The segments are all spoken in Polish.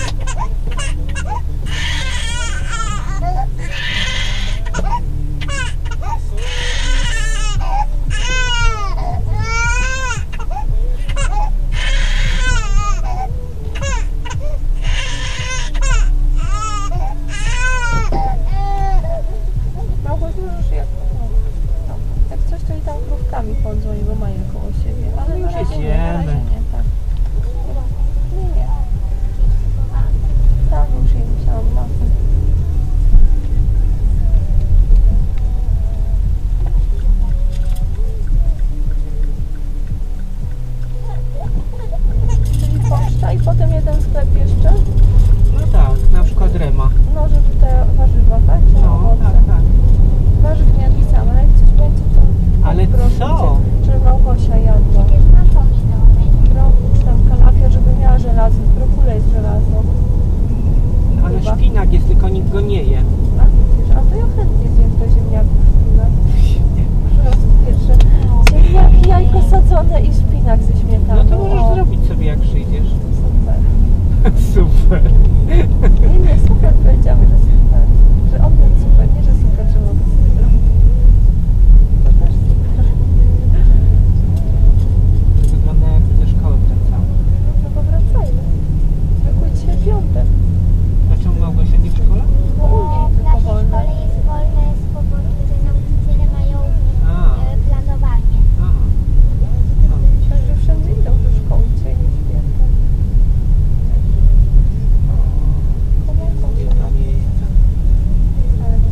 Chodzą i go mają koło siebie, ale na razie nie, tak. Nie. Tam już jej musiałam lasem. Czyli poczta i potem jeden sklep jeszcze? No tak, na przykład Rema. No, że tutaj warzywa, tak? Czy no, tak. Warzyw nie odpisałam, ale jak coś będzie to... Ale co? Żeby Małgosia jadła. Czy tam kalafior, żeby miała żelazo. W brokule jest żelazo. No, ale chyba. Szpinak jest, tylko nikt go nie je. A widzisz, a to ja chętnie zjem do ziemniaków szpinak. Pierwsze. Ziemniaki, jajko sadzone i szpinak ze śmietaną. No to możesz zrobić sobie, jak przyjdziesz. Super. Super. Nie, super powiedziałam, że super. Że on jest super, nie że super, że mogę sobie zrobić. To też super. Wygląda jakby ze szkoły wracały. No bo wracajmy. Zwykły dzisiaj piątek. A czemu Małgosia nie w szkole? No u niej tylko wolne. W szkole jest wolne z powodu, że nauczyciele mają planowanie. Także wszędzie idą do szkoły, dzisiaj nie święta. Komórką się To miejsce. ale nie.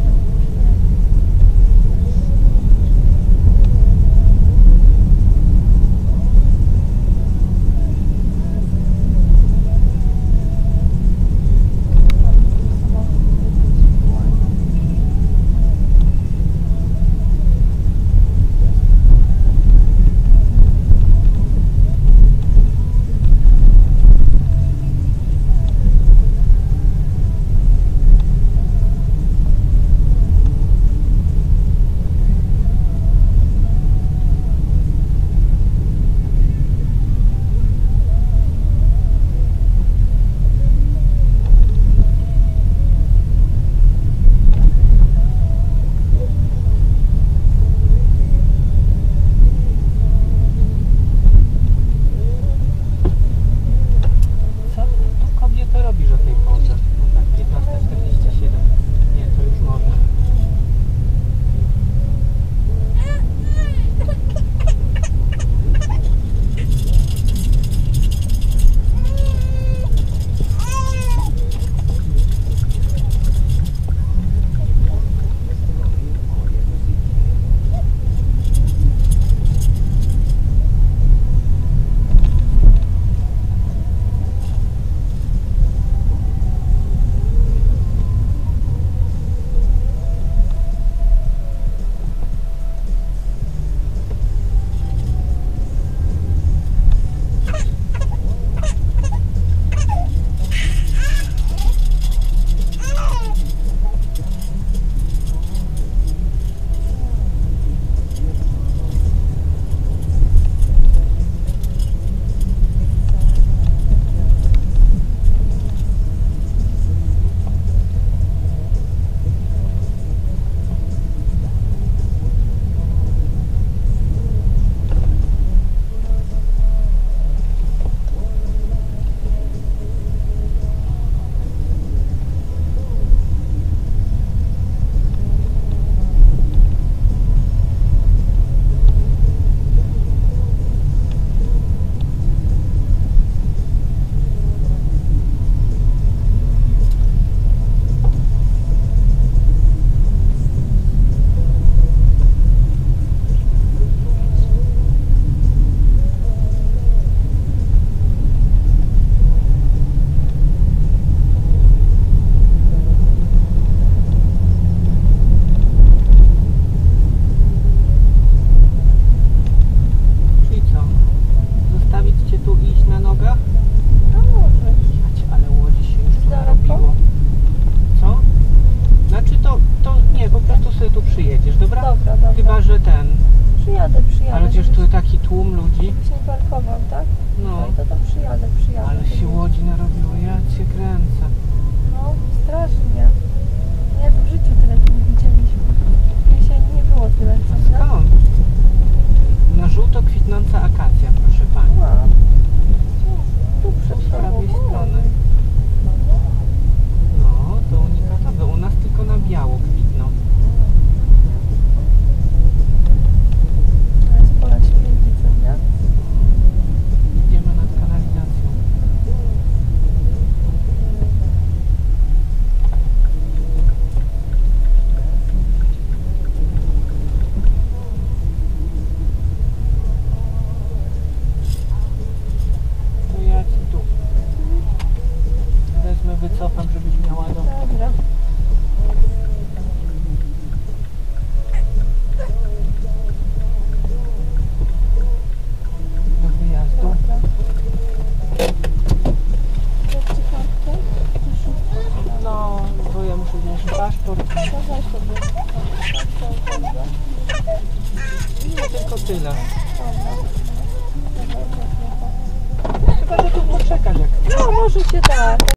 Chyba, że ten. Przyjadę. Ale przecież tu taki tłum ludzi. Się parkował, tak? No. No i to przyjadę. Ale się łodzi narobiło, ja cię kręcę. nasz paszport. To weź sobie. Nie, tylko tyle. Dobra. Chyba, że tu poczekać jak No, może się da.